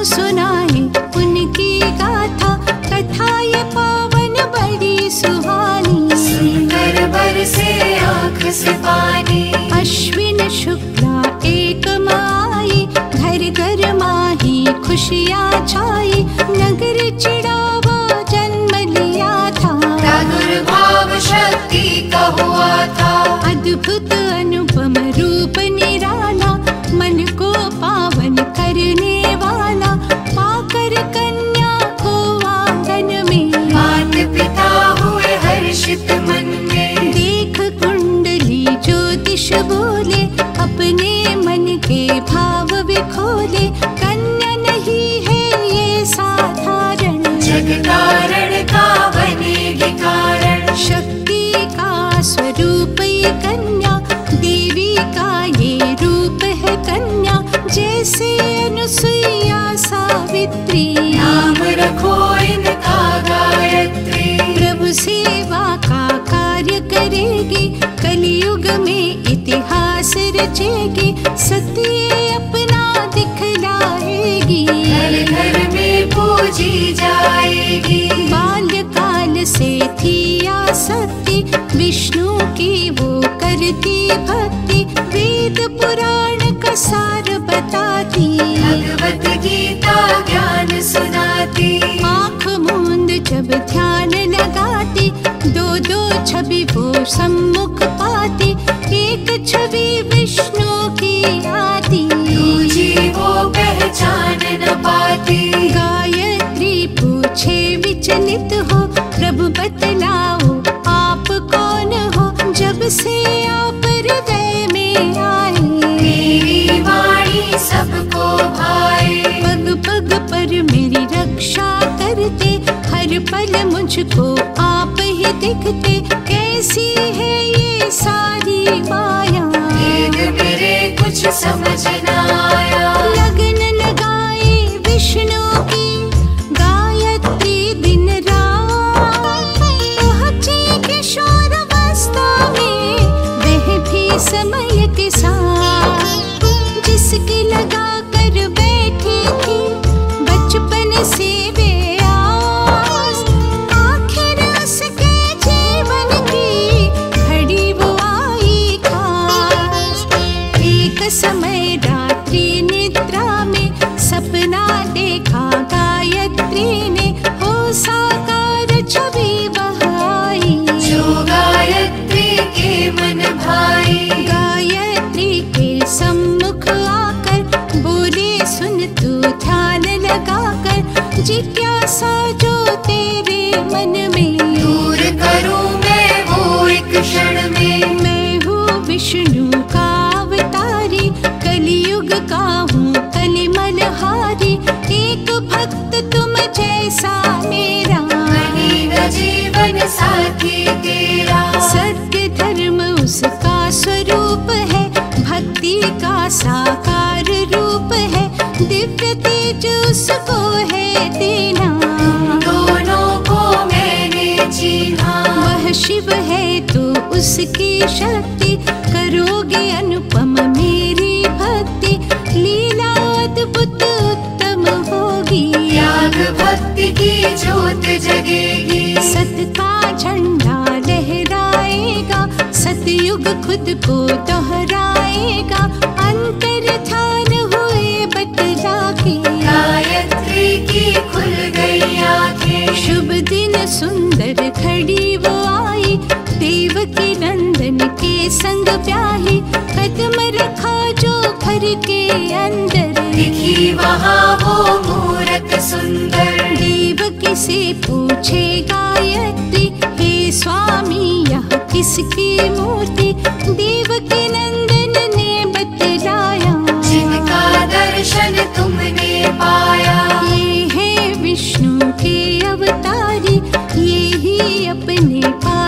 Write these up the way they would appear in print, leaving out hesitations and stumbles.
सुनाए उनकी गाथा, कथा ये पावन बड़ी सुहानी। सुनकर बरसे आँख से पानी। अश्विन शुक्ला एक माई, घर घर माही खुशियाँ छाई। नगर चिड़ावा जन्म लिया था, प्रादुर्भाव शक्ति का हुआ था। अद्भुत अनुपम रूप निराला, मन को पावन करने वाला। पाकर कन्या को आंगन में, मात पिता हुए हर्षित मन में। देख कुंडली ज्योतिष बोले, अपने मन के भाव विखोले। कन्या नहीं है ये साधारण, जग कारण का बनेगी कारण। शक्ति का स्वरूप ये कन्या, देवी का ये रूप है कन्या। जैसे अनुसुईया सावित्री, नाम रखो इनका गायत्री। प्रभु सेवा का कार्य करेगी, कलियुग में इतिहास रचेगी। सत्य अपना दिखलाएगी, घर घर में पूजी जाएगी। बाल्यकाल से थी आसक्ति, विष्णु की वो करती भक्ति। वेद पुराण का सार बताती, भगवत गीता ज्ञान सुनाती। आँख मूंद जब ध्यान लगाती, दो दो छवि वो सम्मुख पाती। एक छवि विष्णु की आती, दूजी वो पहचान न पाती। गायत्री पूछे विचलित हो, प्रभु बतलाओ आप कौन हो। जब से आप हृदय में आए, मेरी वाणी सबको भाए। पग पग पर मेरी रक्षा करते, हर पल मुझको आप ही दिखते। कैसी है ये सारी माया, वेद मेरे कुछ समझ न आया। लगन लगाए विष्णु की गायत्री दिन रात। पहुँचे किशोर अवस्था में, वह भी समय के साथ। जिसकी लगा कर बैठी थी बचपन से वे आस, आखिर उसके जीवन की घड़ी वो आई खास। एक समय रात्रि निद्रा में, सपना देखा गायत्री ने। हो साकार छवि बहाई, जो गायत्री के मन भाई। गायत्री के सम्मुख आकर बोले, सुन तू ध्यान लगाकर। जिज्ञासा जो तेरे मन में, दूर करूं मैं वो एक क्षण में। मैं हूँ विष्णु का अवतारी, कलियुग का हूँ कलिमलहारी। एक भक्त तुम जैसा मेरा, बनेगा जीवन साथी तेरा। सत्य धर्म उसका स्वरूप है, भक्ति का साकार रूप है। दिव्य तेज उसको है देना, दोनों को मैंने चीन्हा। वह शिव है तो उसकी शक्ति, करोगे अनुपम मेरी भक्ति। लीला अद्भुत उत्तम होगी, त्याग भक्ति की जोत जगेगी। सत का झंडा लहराएगा, सतयुग खुद को दोहराएगा। अंतर ध्यान हुए बतला के, गायत्री की खुल गई आंखें। शुभ दिन सुंदर घड़ी वो आई, देवकी नंदन के संग ब्याही। कदम रखा जो घर के अंदर, दिखी वहाँ वो मूरत सुंदर। देवकी से पूछे गायत्री, हे स्वामी यह किसकी मूर्ति। देवकी नंदन ने बतलाया, जिनका दर्शन तुमने पाया। ये है विष्णु के अवतारी, ये ही अपने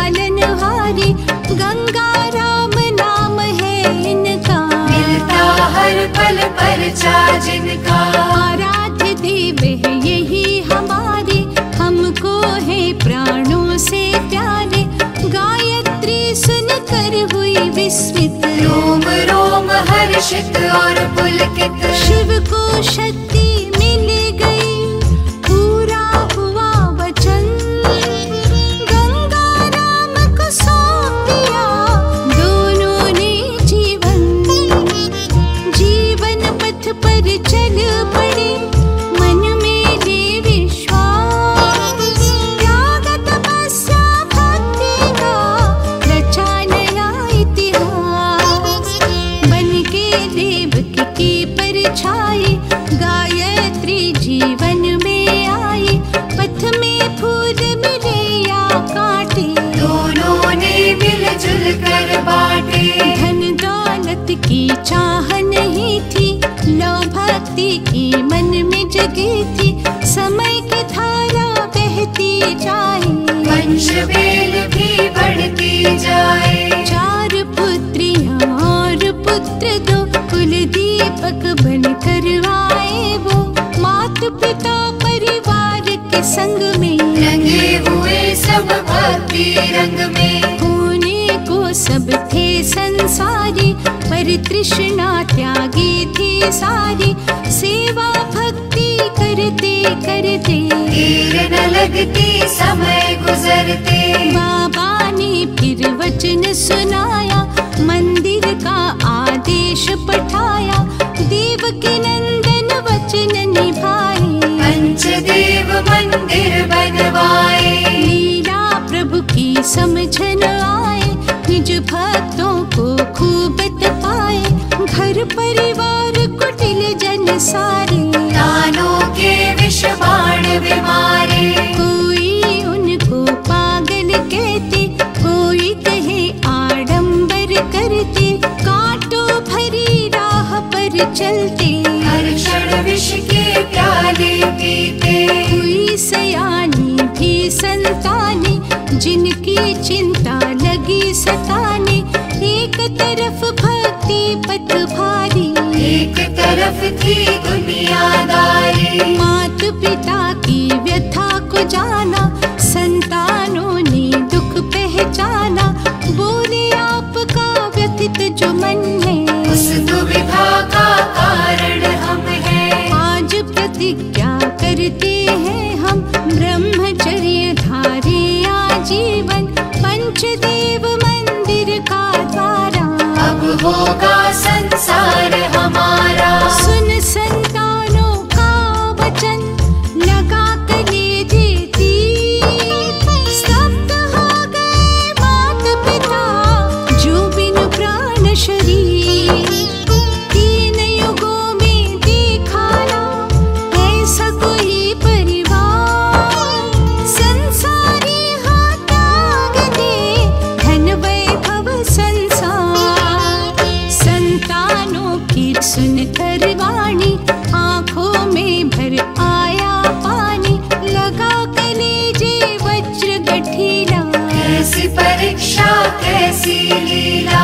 पालनहारी। गंगा राम नाम है इनका, मिलता हर पल परिचा जिनका। आराध्य देव है यही हमारे, हमको है प्राणों से प्यारे। गायत्री सुनकर हुई विस्मित, रोम रोम हर्षित और पुलकित। शिव को शक्ति मिल मन में जगी थी, समय की धारा बहती जाए, वंश वेल भी बढ़ती जाए। 4 पुत्रियां और पुत्र 2, कुल दीपक बन करवाए वो। मात पिता परिवार के संग में, रंगे हुए सब भक्ति रंग में। होने को सब थे संसारी, पर तृष्णा त्यागी थी सारी। सेवा भक्ति करते करते, देर न लगती समय गुजरते। बाबा ने फिर वचन सुनाया, मंदिर का आदेश पठाया। देवकी नंदन वचन निभाए, पंचदेव मंदिर बनवाए। लीला प्रभु की समझन आए, निज भक्तों को खूब तपाए। घर परिवार कुटिल जन सारे, दानों के विष बाण बीमारे। कोई उनको पागल कहते, कोई कहे आडंबर करते। कांटों भरी राह पर चलते, हर क्षण विष के प्याले पीते। कोई सयानी भी संतानी, जिनकी चिंता लगी सताने। एक तरफ भक्ति पथ भारी, एक तरफ थी दुनियादारी। मात पिता की व्यथा को जाना, संतानों ने दुख पहचाना। बोले आपका व्यथित जो मन है, उस दुविधा का कारण हम हैं। आज प्रतिज्ञा करते हैं हम, ब्रह्मचर्य धारे आजीवन। पंचदेव मंदिर का द्वारा, अब होगा संसार हमारा। सुन संतानों का वचन, लगा कलेजे तीर। स्तब्ध हो गए मात पिता, जो बिन प्राण शरीर। 3 युगों में देखा ना ऐसा कोई परिवार। संसारी हाथ त्याग दे, धन वैभव संसार। संतानों की सुन कर वाणी, आंखों में भर आया पानी। लगा कलेजे वज्र गठीला, कैसी परीक्षा कैसी लीला।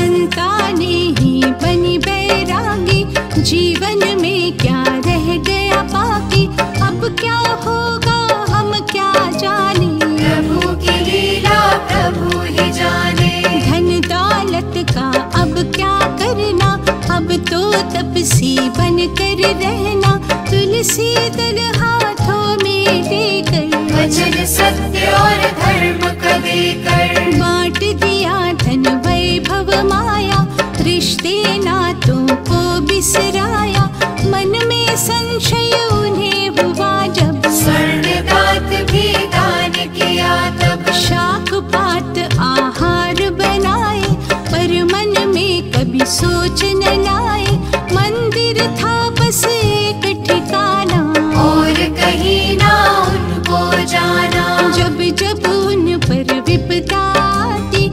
संताने ही बनी बैरागी, जीवन में क्या रह गया बाकी। अब क्या होगा हम क्या जाने, प्रभु की लीला प्रभु ही जाने। धन दौलत का अब क्या करना, अब तो तपसी बन कर रहना। तुलसी दल हाथों में लेकर, वचन सत्य और धर्म का देकर। बांट दिया धन वैभव माया, रिश्ते नातों को बिसराया। मन में संशय उन्हें हुआ जब, स्वर्ण दात भी दान किया तब। शाक पात आहार बनाए, पर मन में कभी सोच न लाए। मंदिर था बस एक ठिकाना, और कहीं ना उनको जाना। जब जब उन पर विपदा आती,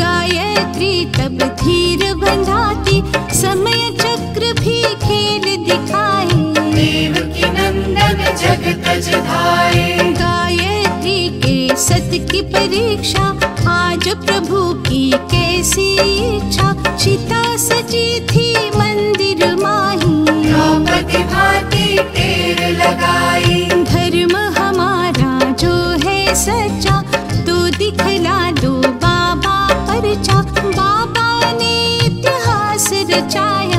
गायत्री तब धीर बंधाती। समय चक्र भी खेल दिखाए, देवकी नंदन जग तज धाए। गायत्री के सत की परीक्षा, आज प्रभु की कैसी इच्छा। चिता सजी थी मंदिर माही, द्रौपदी भांति टेर लगाई। धर्म हमारा जो है सच्चा, तो दिखला दो बाबा परचा। बाबा ने इतिहास रचाया,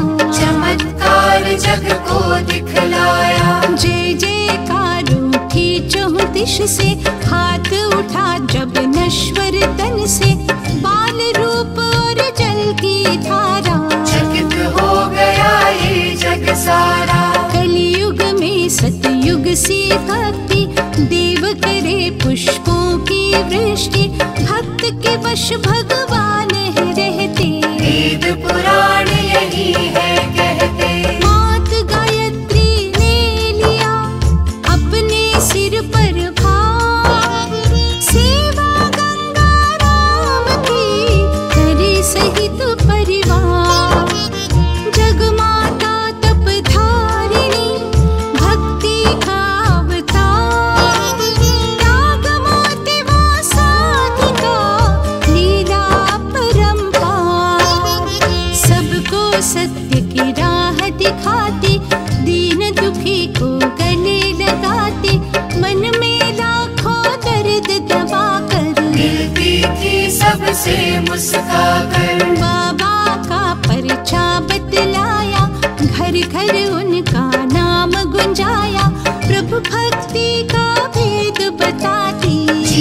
चमत्कार जग को दिखलाया। जय जयकार उठी चहुदिश से, हाथ उठा जब नश्वर तन से। बाल रूप और जल की धारा, चकित हो गया ये जग सारा। कलियुग में सतयुग सी भक्ति, देव करे पुष्पों की वृष्टि। भक्त के वश भगवान है रहते, वेद पुराण यही है कहते। मात गायत्री ने लिया अपने सिर पर भार। सेवा गंगा राम की करे सहित परिवार। जगमाता तप धारिणी,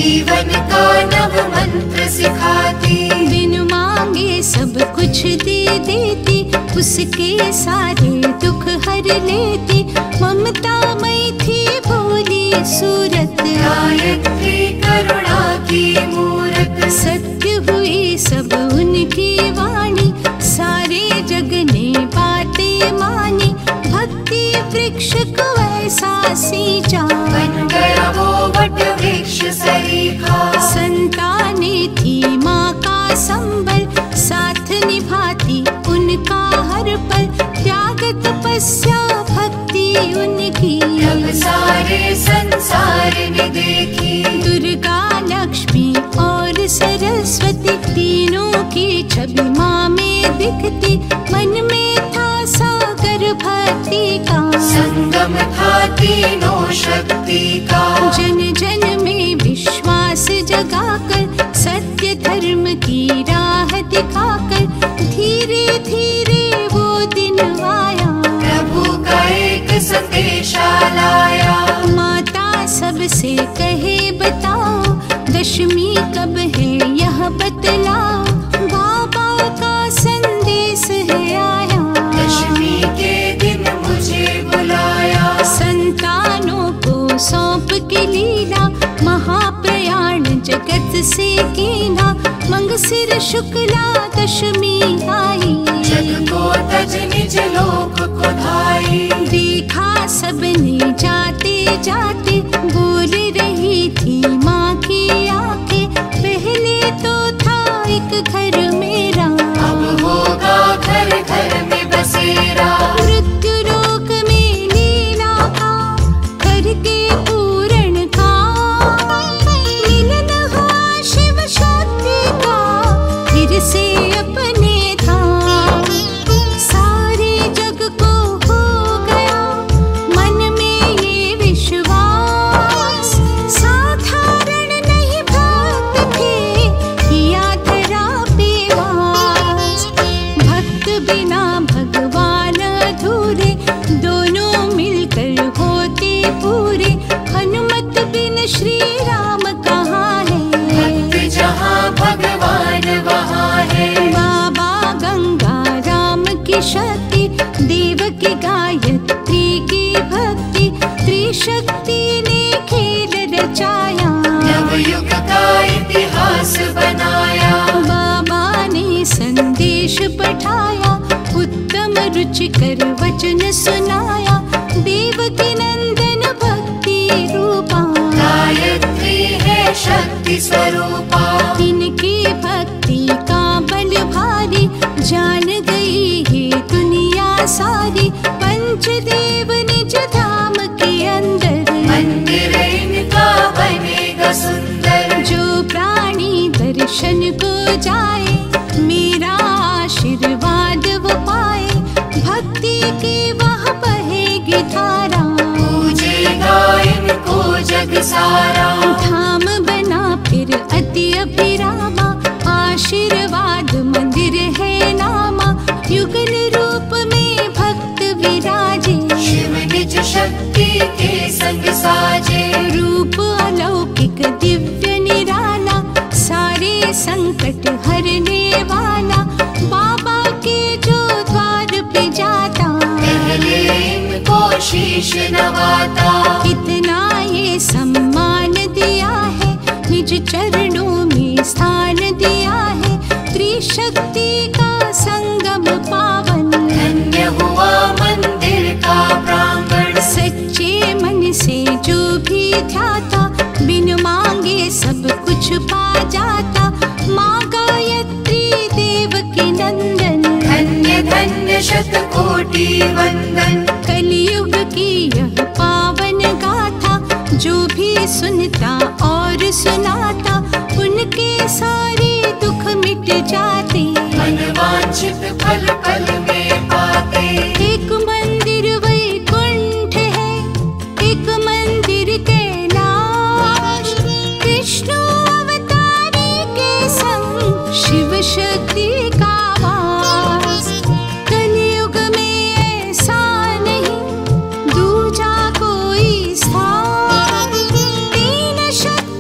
जीवन का नव मंत्र सिखाती, बिन मांगे सब कुछ दे देती, उसके सारे दुख हर लेती। ममता मई थी भोली सूरत, गायत्री करुणा की मूरत। सत्य हुई सब उनकी वाणी, सारे जग ने बातें मानी। भक्ति वृक्ष को ऐसा सींचा, बन गया वो वट वृक्ष सरीखा। संतानें थी माँ का संबल, साथ निभाती उनका हर पल। त्याग तपस्या भक्ति उनकी, अब सारे संसार ने देखी। दुर्गा लक्ष्मी और सरस्वती, तीनों की छवि माँ में दिखती। मन में था सागर भक्ति का, संगम था तीनों शक्ति का। जन जन में विश्वास जगाकर, सत्य धर्म की राह दिखाकर, धीरे धीरे वो दिन आया। प्रभु का एक संदेशा लाया, माता सबसे कहे बताओ, दशमी कब है यह बतलाओ। बाबा का संदेश है आया, दशमी के दिन मुझे बुलाया। संतानों को सौंप के लीला, महाप्रयाण जगत से कीना। मंगसिर शुक्ला दशमी आई, जग को तज निज लोक को धाई। देखा सबने जाते जाते, बोल रही थी माँ की आंखें। पहले तो था एक घर मेरा, अब होगा घर घर में बसेरा। मृत्यु लोक में लीला का, करके पूर्ण का। मिलन हुआ शिव शक्ति का, फिर से अपने धाम। सारे जग को हो गया मन में ये विश्वास। साधारण नहीं भक्त थे, किया धरा पे वास। भक्त बिना भगवान अधूरे, दोनों मिलकर होते पूरे। हनुमत बिन श्री राम कहाँ है, भक्त जहाँ भगवान वहाँ है। बाबा गंगा राम की शक्ति, देव की गायत्री की भक्ति। त्रिशक्ति ने खेल रचाया, नवयुग का इतिहास बनाया। बाबा ने संदेश पठाया, उत्तम रुचिकर वचन सुनाया। देव की नंदन भक्ति रूपा, गायत्री है शक्ति स्वरूपा। इनकी भक्ति का बल भारी, जान गई है दुनिया सारी। पंचदेव निज धाम के अंदर, मंदिर इनका बनेगा सुंदर। जो प्राणी दर्शन को जाए, मेरा आशीर्वाद वो पाए। भक्ति की वहाँ बहेगी धारा, पूजेगा इनको जग सारा। धाम बना फिर अति अभिरामा। आशीर्वाद मंदिर है नामा, युगल रूप में भक्त विराजे। शिव निज शक्ति के संग साजे, रूप अलौकिक दिव्य निराला, सारे संकट हरने वाला। बाबा के जो द्वार पे जाता, पहले इनको शीश नवाता। कितना ये सम्मान दिया है, निज चरणों में स्थान दिया है। त्रिशक्ति का संगम पावन, धन्य हुआ मंदिर का प्रांगण। सच्चे मन से जो भी ध्याता, बिन मांगे सब कुछ पा जाता। माँ गायत्री देव की नंदन, धन्य धन्य शतकोटि वंदन। कलयुग की यह पावन गाथा, जो भी सुनता और सुनाता, उनके सारे दुख मिट जाते। मनवांछित फल पल में पाते। एक मंदिर वैकुंठ है, एक मंदिर कैलाश। विष्णु अवतारी के संग, शिव शक्ति का वास। कलयुग में ऐसा नहीं, दूजा कोई स्थान। तीन शक्ति